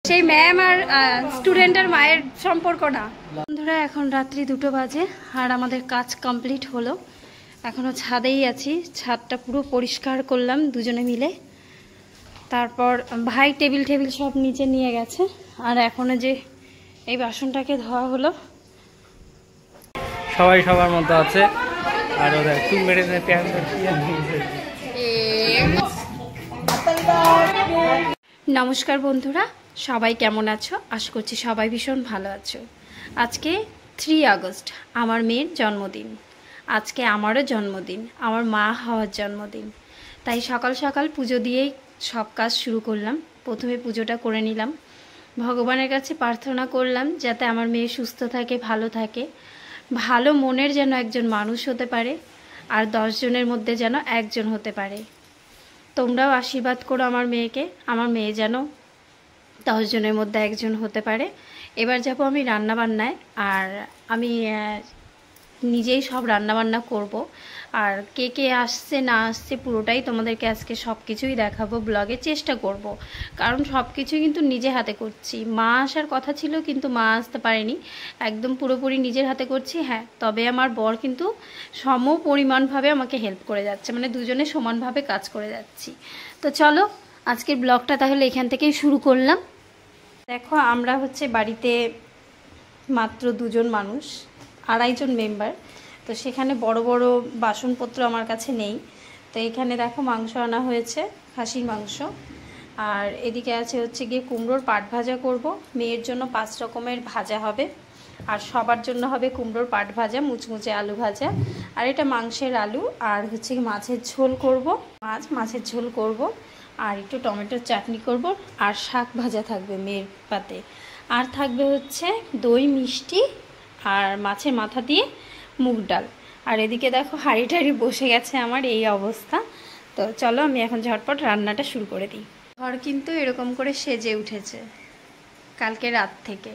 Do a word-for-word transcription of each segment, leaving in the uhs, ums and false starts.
সেই ম্যাম আর স্টুডেন্টের মায়ের সম্পর্ক না। বন্ধুরা এখন রাত্রি দুটো বাজে আর আমাদের কাজ কমপ্লিট হলো। এখনো ছাদেই আছি, ছাদটা পুরো পরিষ্কার করলাম দুজনে মিলে। তারপর ভাই টেবিল টেবিল সব নিচে নিয়ে গেছে আর এখনো যে এই বাসনটাকে ধোয়া হলো। সবাই সবার মতো আছে আর ওরা চুল মেরে প্যান্ট। নমস্কার বন্ধুরা, সবাই কেমন আছো? আশা করছি সবাই ভীষণ ভালো আছো। আজকে থ্রি আগস্ট আমার মেয়ের জন্মদিন। আজকে আমারও জন্মদিন, আমার মা হওয়ার জন্মদিন। তাই সকাল সকাল পুজো দিয়েই সব কাজ শুরু করলাম। প্রথমে পুজোটা করে নিলাম, ভগবানের কাছে প্রার্থনা করলাম যাতে আমার মেয়ে সুস্থ থাকে, ভালো থাকে, ভালো মনের যেন একজন মানুষ হতে পারে আর দশজনের মধ্যে যেন একজন হতে পারে। তোমরাও আশীর্বাদ করো আমার মেয়েকে, আমার মেয়ে যেন দশজনের মধ্যে একজন হতে পারে। এবার যাব আমি রান্নাবান্নায়, আর আমি নিজেই সব রান্নাবান্না করব। আর কে কে আসছে না আসছে পুরোটাই তোমাদেরকে আজকে সব কিছুই দেখাবো ব্লগে, চেষ্টা করব। কারণ সব কিছুই কিন্তু নিজে হাতে করছি। মা আসার কথা ছিল কিন্তু মা আসতে পারেনি, একদম পুরোপুরি নিজের হাতে করছি। হ্যাঁ, তবে আমার বর কিন্তু সম পরিমাণভাবে আমাকে হেল্প করে যাচ্ছে, মানে দুজনে সমানভাবে কাজ করে যাচ্ছি। তো চলো আজকের ব্লগটা তাহলে এখান থেকেই শুরু করলাম। দেখো আমরা হচ্ছে বাড়িতে মাত্র দুজন মানুষ, আড়াইজন মেম্বার। তো সেখানে বড় বড় বাসনপত্র আমার কাছে নেই। তো এখানে দেখো মাংস আনা হয়েছে, খাসির মাংস। আর এদিকে আছে হচ্ছে গিয়ে কুমড়োর পাট ভাজা করব। মেয়ের জন্য পাঁচ রকমের ভাজা হবে, আর সবার জন্য হবে কুমড়োর পাট ভাজা, মুচমুচে আলু ভাজা। আর এটা মাংসের আলু, আর হচ্ছে মাছের ঝোল করব, মাছ মাছের ঝোল করব। আর একটু টমেটোর চাটনি করব, আর শাক ভাজা থাকবে মেয়ের পাতে। আর থাকবে হচ্ছে দই, মিষ্টি, আর মাছের মাথা দিয়ে মুগ ডাল। আর এদিকে দেখো হাঁড়ি টাড়ি বসে গেছে আমার, এই অবস্থা। তো চলো আমি এখন ঝটপট রান্নাটা শুরু করে দিই। ঘর কিন্তু এরকম করে সেজে উঠেছে কালকে রাত থেকে।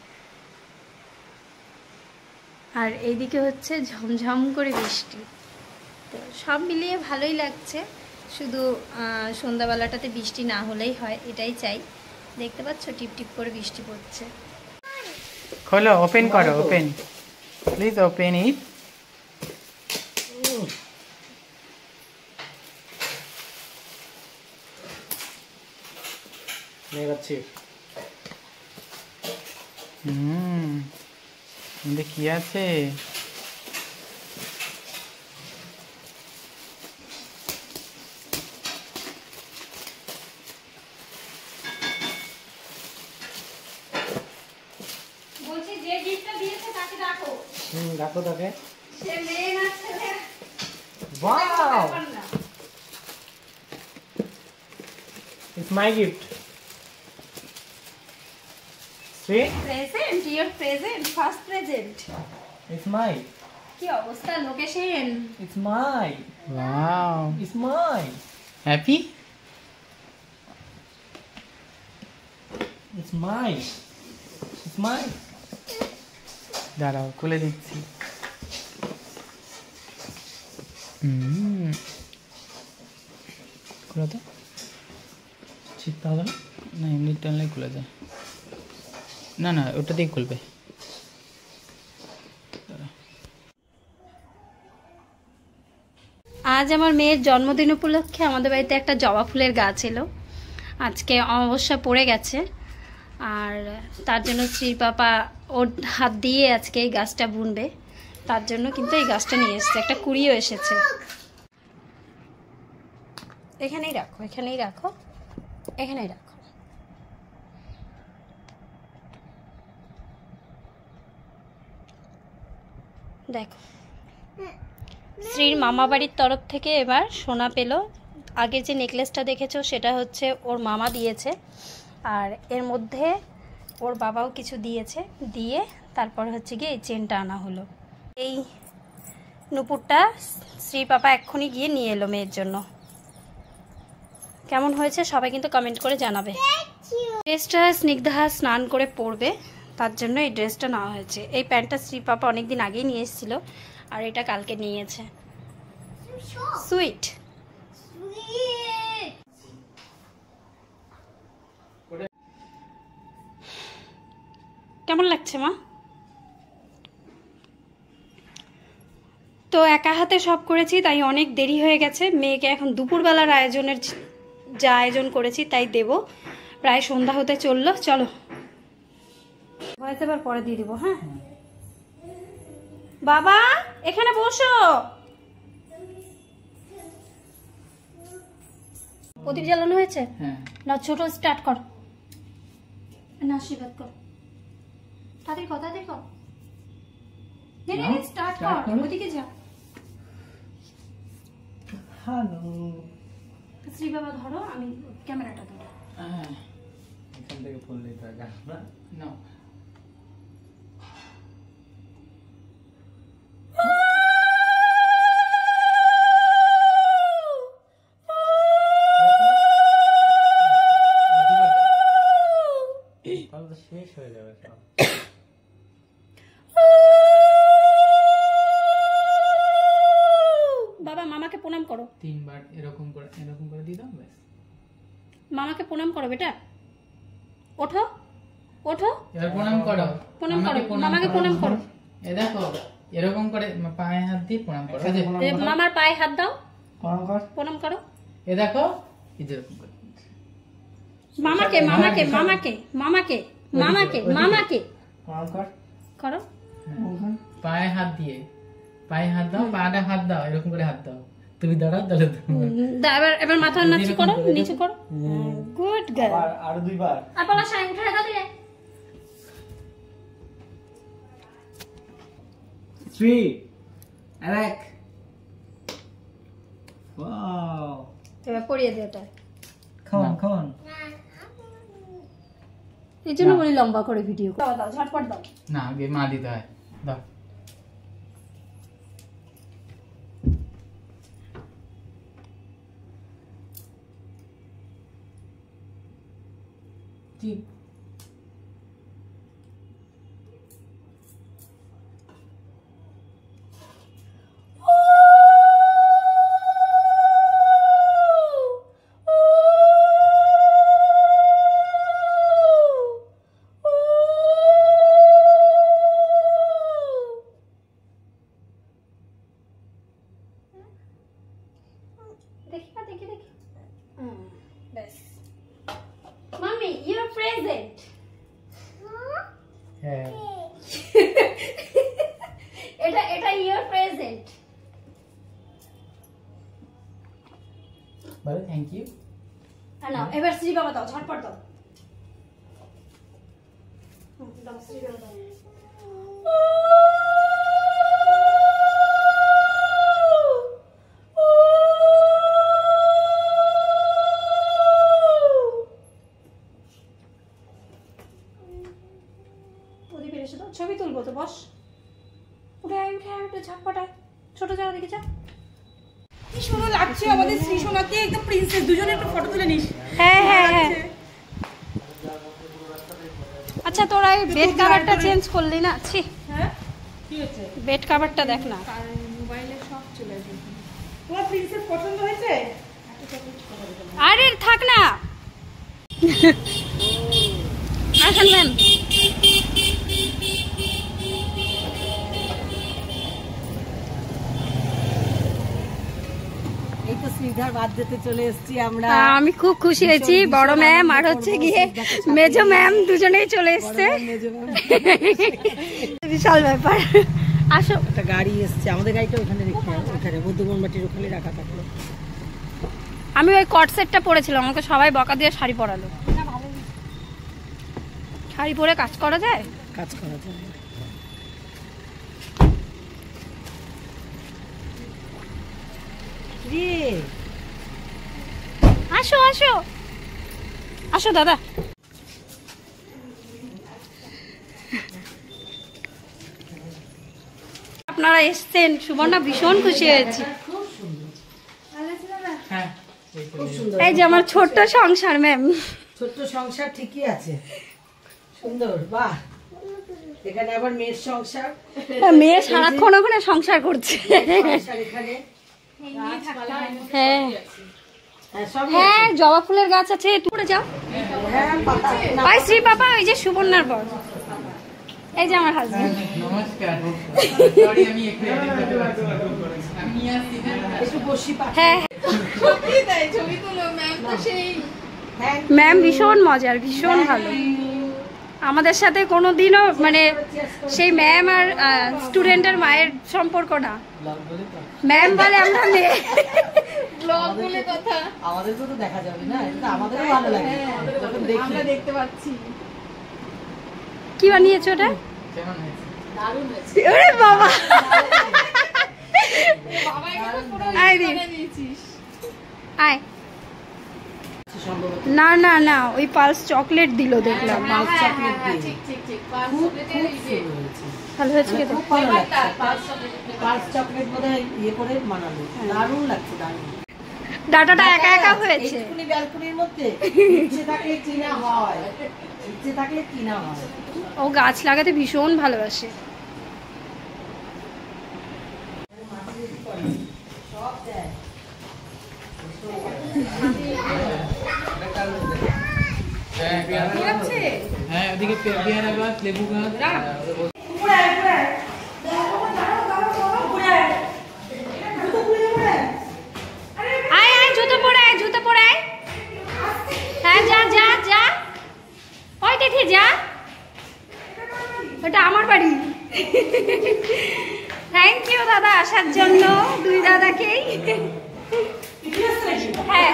আর এইদিকে হচ্ছে ঝমঝম করে বৃষ্টি। তো সব মিলিয়ে ভালোই লাগছে, শুধু সন্ধ্যাবেলাটাতে বৃষ্টি না হলেই হয়, এটাই চাই। দেখতে পাচ্ছ টিপ টিপ করে বৃষ্টি পড়ছে। খোলো, ওপেন করো, ওপেন প্লিজ, ওপেন ইট। হুম, কি আছে? বলছি যে গিফটটা দিয়েছে তাকে ডাকো। হুম, ডাকো তাকে। সে মেয়ে না ছেলে? Wow, it's my gift. See? Present, your present, first present. It's mine. কি অবস্থা location? It's mine. Wow. It's mine. Happy? It's mine. It's mine. দাঁড়াও খুলে দিচ্ছি। হুম, খুলে তো চিপতে হবে না? না এমনি টানলে খুলে যায়। না না ওটা দিয়ে খুলবে। আজ আমার মেয়ের জন্মদিন উপলক্ষে আমাদের বাড়িতে একটা জবা ফুলের গাছ এলো। আজকে অমাবস্যা পড়ে গেছে, আর তার জন্য শ্রীর পাপা ওর হাত দিয়ে আজকে এই গাছটা বুনবে। তার জন্য কিন্তু এই গাছটা নিয়ে এসেছে, একটা কুড়িও এসেছে। এখানেই রাখো, এখানেই রাখো, এখানেই রাখো। দেখো শ্রীর মামা বাড়ির তরফ থেকে এবার সোনা পেল। আগে যে নেকলেসটা দেখেছো সেটা হচ্ছে ওর মামা দিয়েছে, আর এর মধ্যে ওর বাবাও কিছু দিয়েছে, দিয়ে তারপর হচ্ছে গিয়ে এই চেনটা আনা হলো। এই নুপুরটা শ্রী পাপা এক্ষুনি গিয়ে নিয়ে এলো মেয়ের জন্য। কেমন হয়েছে সবাই কিন্তু কমেন্ট করে জানাবে। ড্রেসটা স্নিগ্ধা স্নান করে পরবে, তার জন্য এই ড্রেসটা নেওয়া হয়েছে। এই প্যান্টটা শ্রী পাপা অনেকদিন আগেই নিয়ে এসেছিলো, আর এটা কালকে নিয়েছে। সুইট কেমন লাগছে মা? তো একা হাতে সব করেছি, তাই অনেক দেরি হয়ে গেছে। মেয়েকে এখন দুপুরবেলার আয়োজনের যা আয়োজন করেছি তাই দেব। প্রায় সন্ধ্যা হতে চললো। চলো ভয়েস এবার পরে দিয়ে দিব। হ্যাঁ বাবা এখানে বসো। প্রদীপ জ্বালানো হয়েছে? হ্যাঁ না ছোট স্টার্ট কর না, আশীর্বাদ কর। তাদের কথা দেখো, স্টার্ট কর। ওদিকে যা। হ্যালো শ্রী বাবা ধরো, আমি ক্যামেরাটা ধরো। হ্যাঁ এখান থেকে ফুল দিতে হবে না। শেষ হয়ে যাবে সব। বাবা মামাকে প্রণাম করো তিনবার এরকম করে এরকম করে দিয়ে দাও। ব্যাস মামাকে প্রণাম করো বেটা। ওঠো ওঠো, এবার প্রণাম করো। প্রণাম করো মামাকে, প্রণাম করো। এ দেখো এরকম করে পায়ে হাত দিয়ে প্রণাম করো। মামার পায়ে হাত দাও, প্রণাম কর। প্রণাম করো। এ দেখো এই যেরকম করে মামাকে মামাকে মামাকে মামাকে মামাকে মামাকে প্রণাম কর করো। পায়ে হাত দিয়ে, পায়ে হাত দাও, পায়ে হাত দাও, এরকম করে হাত দাও। তুমি দাঁড়াও, তাহলে এবার এবার মাথা নিচু করো, নিচু করো। Good girl. আর আরো দুইবার। আর পালা শাড়ি উঠে দাও দিয়ে। থ্রি এক ওয়াও। এবার পরিয়ে দে এটা। খান খান। এই জন্য বলি লম্বা করে ভিডিও দাও, দাও ঝটপট দাও। না আগে মা দিতে হয়। দাও ঠিক। দেখি না, দেখি দেখি। ব্যাস মাম্মি ইউর প্রেজেন্ট। হ্যাঁ এটা এটা ইউর প্রেজেন্ট। বলো থ্যাংক ইউ। নাও এবার শ্রী বাবা দাও, ঝটপট দাও। দাও শ্রী বাবা দাও। ছবি তুলবো তো, বস। উঠে আয় উঠে আয়, উঠে ঝটপট আয়। ছোট যাও, দিকে যা। কি সুন্দর লাগছে আমাদের শ্রী সোনাকে, একদম প্রিন্সেস। দুজনে একটু ফটো তুলে নিস। হ্যাঁ হ্যাঁ হ্যাঁ। আচ্ছা তোরা এই বেড কভারটা চেঞ্জ করলি না? ছি, হ্যাঁ কি হচ্ছে? বেড কভারটা দেখ না। মোবাইলে সব চলে আসবে। তোমার প্রিন্সেস পছন্দ হয়েছে? আরে থাক না। আসেন ম্যাম। এই তো শ্রীধার বাদ দিতে চলে এসেছি আমরা। আমি খুব খুশি হয়েছি। বড় ম্যাম আর হচ্ছে গিয়ে মেজো ম্যাম দুজনেই চলে এসছে। বিশাল ব্যাপার। আসো। একটা গাড়ি এসছে, আমাদের গাড়িটা ওখানে রেখে, ওখানে বৌদ্ধগণ বাটির ওখানে রাখা থাকলো। আমি ওই কট সেটটা পরেছিলাম, আমাকে সবাই বকা দিয়ে শাড়ি পরালো। শাড়ি পরে কাজ করা যায়? কাজ করা যায়। আসো আসো আসো দাদা। আপনারা এসছেন, সুবর্ণা ভীষণ খুশি হয়েছি। হ্যাঁ খুব সুন্দর। এই যে আমার ছোট্ট সংসার ম্যাম। ছোট্ট সংসার ঠিকই আছে, সুন্দর। বাহ, এখানে আবার মেয়ের সংসার। মেয়ে সারাক্ষণ ওখানে সংসার করছে। সংসার এখানে। হ্যাঁ হ্যাঁ সব হ্যাঁ, জবা ফুলের গাছ আছে। একটু করে যাও। হ্যাঁ পাতা। ভাই শ্রী বাবা, ওই যে সুবর্ণার বর। এই যে আমার হাজবেন্ড। নমস্কার। সরি আমি একটু এডিট করতে পারছি না। আমি নিয়ে আসছি না। একটু বসি পা। হ্যাঁ ছবি দেয়, ছবি তুলো ম্যাম তো সেই ম্যাম ভীষণ মজার, ভীষণ ভালো। আমাদের সাথে কোনো দিনও মানে সেই ম্যাম আর স্টুডেন্টের মায়ের সম্পর্ক না, ম্যাম বলে আমরা মেয়ে। ব্লগ বলে কথা, আমাদেরকেও তো দেখা যাবে না, এটা আমাদেরও ভালো লাগে যখন দেখি। আমরা দেখতে পাচ্ছি। কি বানিয়েছো ওটা? কেমন হয়েছে? দারুণ হয়েছে। ওরে বাবা, বাবা এগুলো পুরো আয় দি। করে দিয়েছিস। আয়। সম্ভবত না না না, ওই পালস চকলেট দিল দেখলাম। পালস হ্যাঁ, চকলেট হ্যাঁ, দিয়ে ঠিক ঠিক ঠিক পালস খুব চকলেটের খুব এই যে সুন্দর হয়েছে। ভালো হয়েছে খেতে। খুব ভালো ফ্লেভারটা লাগছে। পালস চকলেটের পালস চকলেট বোধহয় ইয়ে করে বানালো, দারুণ লাগছে, দারুণ। ডাটাটা একা একা হয়েছে। এইটুকুনি ব্যালকনির মধ্যে ইচ্ছে থাকলে কিনা হয়, ইচ্ছে থাকলে কিনা হয়। ও গাছ লাগাতে ভীষণ ভালোবাসে। সব দেয়। হ্যাঁ পেয়ারা গাছ। হ্যাঁ ওদিকে পে- পেয়ারা গাছ, লেবু গাছ। আয় আয়, জুতো পরে আয়, জুতো পরে আয়। হ্যাঁ যা যা যা, ওই দেখি যা, ওটা আমার বাড়ি। থ্যাংক ইউ দাদা আসার জন্য, দুই দাদাকেই। হ্যাঁ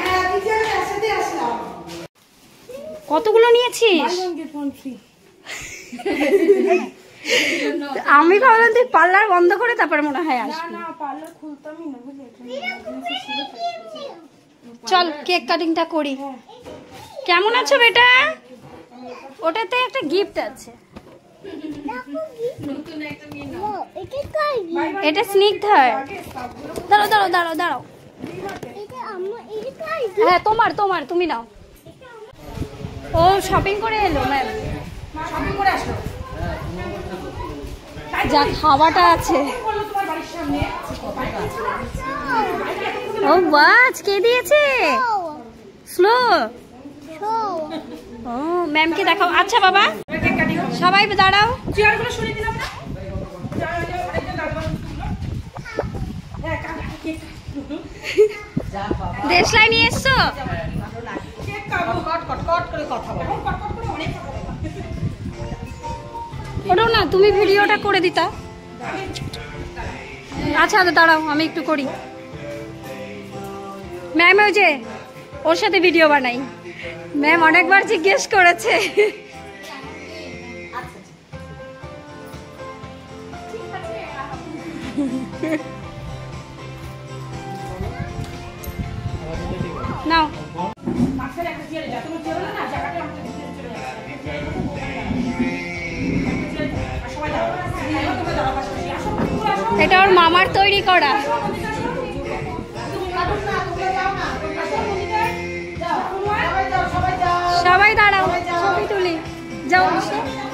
কতগুলো নিয়েছিস? আমি ভাবলাম তুই পার্লার বন্ধ করে তারপরে মনে হয় আসবি। চল কেক কাটিংটা করি। কেমন আছো বেটা? ওটাতে একটা গিফট আছে। নতুন একটা নিয়ে নাও। এটা স্নিগ্ধার। দাঁড়াও দাঁড়াও দাঁড়াও দাঁড়াও। হ্যাঁ তোমার তোমার, তুমি নাও। ও শপিং করে এলো ম্যাম। শপিং করে আসলো। যা খাওয়াটা আছে। ও বাজ কে দিয়েছে? স্লো। ও ম্যামকে দেখাও। আচ্ছা বাবা সবাই দাঁড়াও। চেয়ারগুলো সরিয়ে দিলাম না? যা বাবা, দেশলাই নিয়ে এসছো? কট কট কট করে কথা বলো। ওটাও না, তুমি ভিডিওটা করে দিতা। আচ্ছা দাঁড়াও আমি একটু করি। ম্যাম ওই যে ওর সাথে ভিডিও বানাই। ম্যাম অনেকবার জিজ্ঞেস করেছে। নাও এটা ওর মামার তৈরি করা। সবাই দাঁড়াও ছবি তুলি। যাও এসে।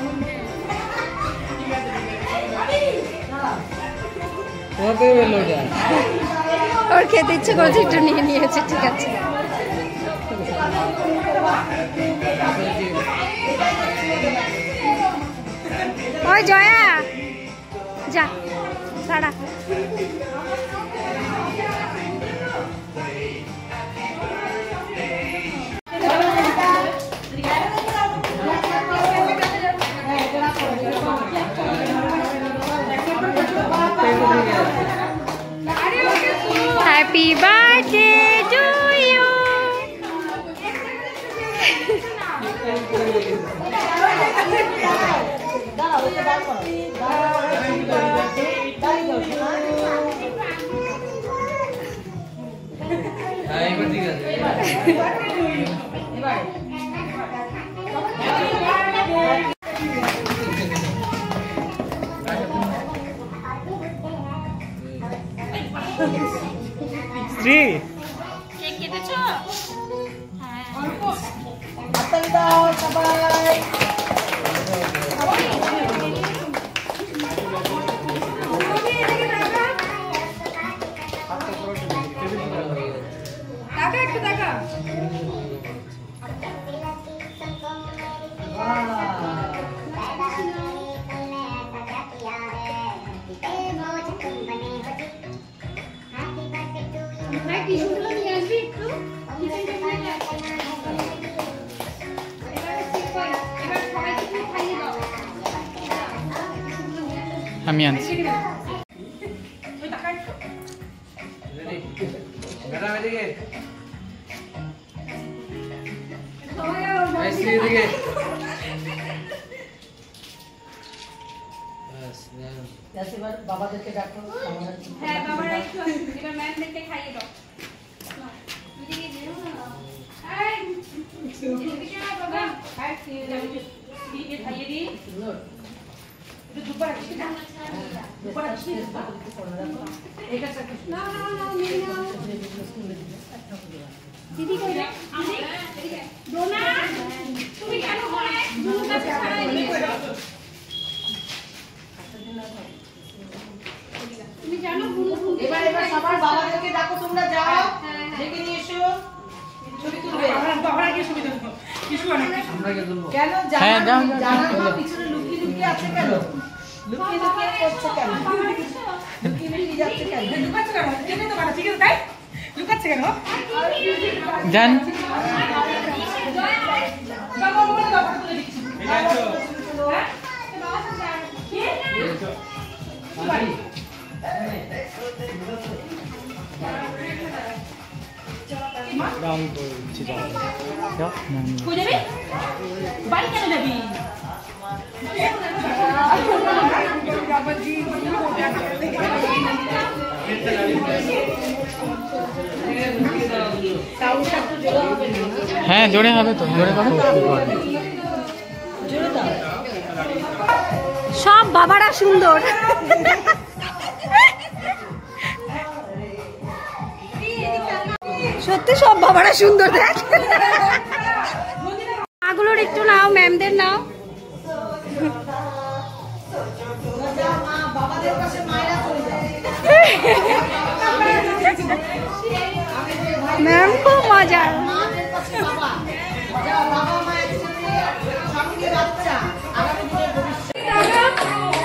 ওর খেতে ইচ্ছে করছে একটু নিয়ে নিয়েছে, ঠিক আছে। ওই জয়া যা দাঁড়া। Happy birthday to you. হ্যাঁ এবার ঠিক আছে। শ্রী কেক কেটেছো? হাততালি দাও সবাই। দেখা একটু দেখা। বাহ। টিস্যুগুলো নিয়ে আসবি একটু। আমি আনছি। এবার বাবাদেরকে ডাকো। হ্যাঁ বাবারা একটু আসুন, এবার ম্যামদেরকে খাইয়ে দাও। খাইয়ে দিই। দিদি কই রে? ডোনা তুমি কেন ঘরে ডোনা ছাড়াই দিয়েছো? তুমি জানো গুলো গুলো এবার এবার সবার বাবাদেরকে ডাকো, তোমরা যাও ডেকে নিয়ে এসো, ছবি তুলবে। বাবার আগে ছবি তুলবো কিছু না কেন হ্যাঁ, জানার যাও, যাও, জানার চলো। মা পিছনে লুকিয়ে লুকিয়ে আছে কেন? লুকিয়ে লুকিয়ে করছে কেন? লুকিয়ে লুকিয়ে যাচ্ছে কেন? লুকাচ্ছে কেন? কেনে তো বাড়া ঠিক আছে তাই লুকাচ্ছে কেন? যান। বাবা বলে বাবা তুলে দিচ্ছি কই যাবি? বাড়ি কেন যাবি? হ্যাঁ জোরে হবে তো, জোরে করো। সব বাবারা সুন্দর। সত্যি সব বাবারা সুন্দর দেখ। মাগুলোর একটু নাও, ম্যামদের নাও। মা বাবাদের পাশে মায়েরা চলে যাও। ম্যাম খুব মজার। মাদের পাশে বাবা, যাও বাবা মা একসাথে, সঙ্গে বাচ্চা, আগামী দিনের ভবিষ্যৎ।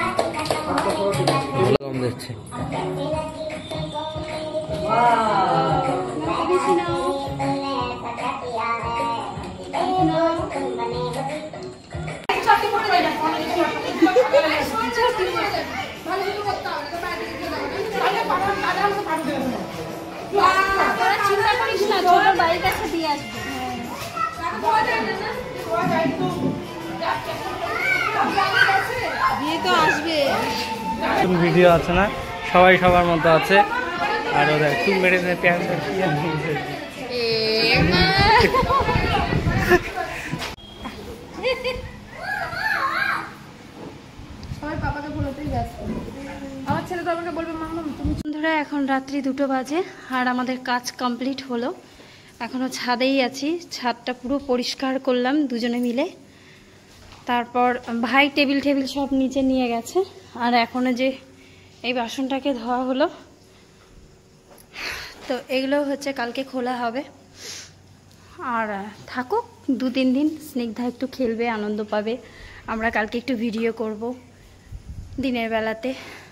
চিন্তা করিস না, ছোট বাড়ির কাছে দিয়ে আসবো। দিয়ে তো আসবে। ভিডিও আছে না, সবাই সবার মতো আছে। আর ওরা চুল মেরে প্যান্ট বন্ধুরা এখন রাত্রি দুটো বাজে আর আমাদের কাজ কমপ্লিট হলো। এখনও ছাদেই আছি, ছাদটা পুরো পরিষ্কার করলাম দুজনে মিলে। তারপর ভাই টেবিল টেবিল সব নিচে নিয়ে গেছে। আর এখনও যে এই বাসনটাকে ধোয়া হলো, তো এগুলো হচ্ছে কালকে খোলা হবে। আর থাকুক দু তিন দিন, স্নিগ্ধা একটু খেলবে, আনন্দ পাবে। আমরা কালকে একটু ভিডিও করব দিনের বেলাতে।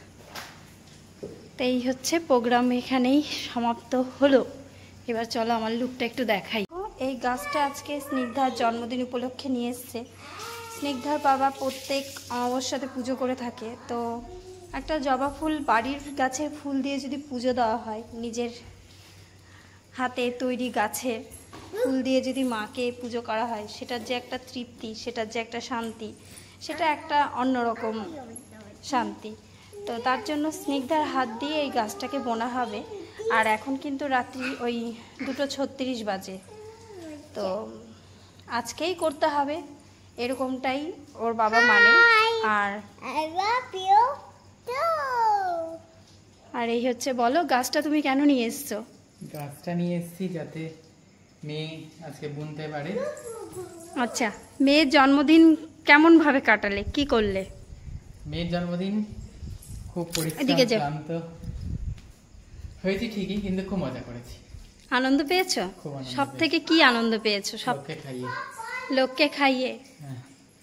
তো এই হচ্ছে প্রোগ্রাম, এখানেই সমাপ্ত হলো। এবার চলো আমার লুকটা একটু দেখাই। এই গাছটা আজকে স্নিগ্ধার জন্মদিন উপলক্ষে নিয়ে এসছে। স্নিগ্ধার বাবা প্রত্যেক অমাবস্যাতে পুজো করে থাকে। তো একটা জবা ফুল বাড়ির গাছের ফুল দিয়ে যদি পুজো দেওয়া হয়, নিজের হাতে তৈরি গাছের ফুল দিয়ে যদি মাকে পুজো করা হয়, সেটার যে একটা তৃপ্তি, সেটার যে একটা শান্তি, সেটা একটা অন্যরকম শান্তি। তো তার জন্য স্নিগ্ধার হাত দিয়ে এই গাছটাকে বোনা হবে। আর এখন কিন্তু রাত্রি ওই দুটো ছত্রিশ বাজে, তো আজকেই করতে হবে, এরকমটাই ওর বাবা মানে। আর আর এই হচ্ছে, বলো গাছটা তুমি কেন নিয়ে এসছো? গাছটা নিয়ে এসেছি যাতে মেয়ে আজকে বুনতে পারে। আচ্ছা, মেয়ের জন্মদিন কেমন ভাবে কাটালে, কি করলে? মেয়ের জন্মদিন খুব এদিকে পরিশ্রম যাও। ক্লান্ত হয়েছে ঠিকই, কিন্তু খুব মজা করেছি। আনন্দ পেয়েছো? খুব আনন্দ সব থেকে কি আনন্দ পেয়েছো? সব লোককে খাইয়ে। লোককে খাইয়ে। হ্যাঁ,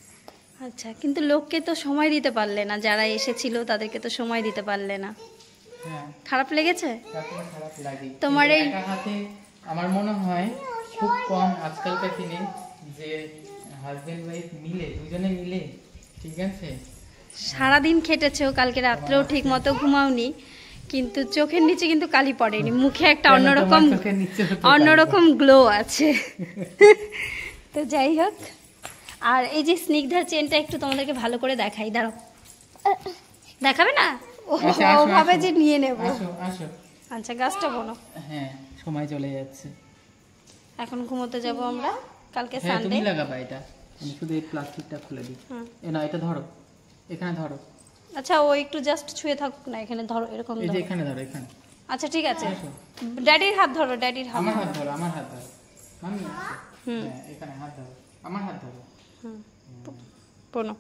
আচ্ছা, কিন্তু লোককে তো সময় দিতে পারলে না, যারা এসেছিল তাদেরকে তো সময় দিতে পারলে না। হ্যাঁ খারাপ লেগেছে? তারপরে খারাপ লাগে। তোমার কিন্তু এই- একা হাতে আমার মনে হয় খুব কম আজকালকার দিনে যে হাজবেন্ড ওয়াইফ মিলে দুজনে মিলে, ঠিক আছে, সারাদিন খেটেছেও, কালকে রাত্রেও ঠিক মতো ঘুমাওনি, কিন্তু চোখের নিচে কিন্তু কালি পড়েনি, মুখে একটা কেন অন্যরকম তোমার চোখের নিচে হতে পারে? অন্যরকম গ্লো আছে। তো যাই হোক, আর এই যে স্নিগ্ধার চেনটা একটু তোমাদেরকে ভালো করে দেখাই, দাঁড়াও। দেখাবে না? ও আচ্ছা, আসো, ভাবে আসো। যে নিয়ে নেব। আসো আসো। আচ্ছা, গাছটা বোনো। হ্যাঁ সময় চলে যাচ্ছে। এখন ঘুমোতে যাব আমরা, কালকে হ্যাঁ সানডে। তুমি লাগাবা এটা, আমি শুধু এই প্লাস্টিকটা খুলে দিই। হুম। এ না, এটা ধরো, এখানে ধরো, আচ্ছা, ও একটু জাস্ট ছুঁয়ে থাকুক না, এখানে ধরো, এরকম এই যে ধরো। এখানে ধরো, এখানে। আচ্ছা ঠিক আছে, আসো। ড্যাডির হাত ধরো, ড্যাডির হাত আমার ধরো। হাত ধরো, আমার হাত ধরো মামি। হুম। হ্যাঁ এখানে হাত ধরো, আমার হাত ধরো। হুম, বোনো।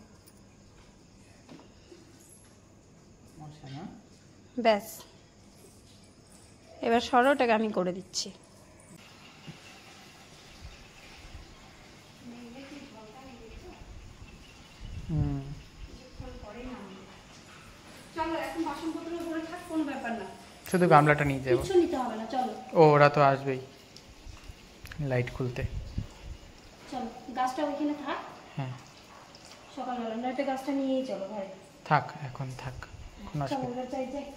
মশা না? ব্যাস, এবার সরোটাকে আমি করে দিচ্ছি। হুম। চলো, এখন বাসনপত্র উপরে থাক, কোনো ব্যাপার না, শুধু গামলাটা নিয়ে যাবো। কিছু নিতে হবে না, চলো। ও ওরা তো আসবেই লাইট খুলতে। চলো, গাছটা ওইখানে থাক, হ্যাঁ সকালবেলা নয়টা গাছটা নিয়েই চলো ভাই। থাক, এখন থাক, এখন চলো, আসবে। এবার যাই যাই।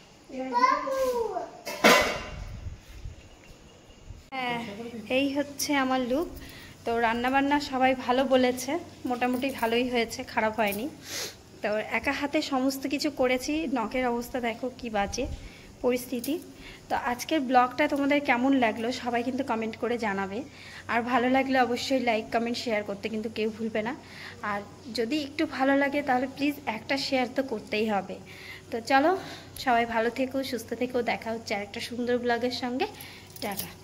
হ্যাঁ, এই হচ্ছে আমার লুক। তো রান্নাবান্না সবাই ভালো বলেছে, মোটামুটি ভালোই হয়েছে, খারাপ হয়নি। তো একা হাতে সমস্ত কিছু করেছি, নখের অবস্থা দেখো কি বাজে পরিস্থিতি। তো আজকের ব্লগটা তোমাদের কেমন লাগলো সবাই কিন্তু কমেন্ট করে জানাবে, আর ভালো লাগলে অবশ্যই লাইক কমেন্ট শেয়ার করতে কিন্তু কেউ ভুলবে না। আর যদি একটু ভালো লাগে তাহলে প্লিজ একটা শেয়ার তো করতেই হবে। তো চলো, সবাই ভালো থেকো, সুস্থ থেকো, দেখা হচ্ছে আরেকটা সুন্দর ব্লগের সঙ্গে। টাটা।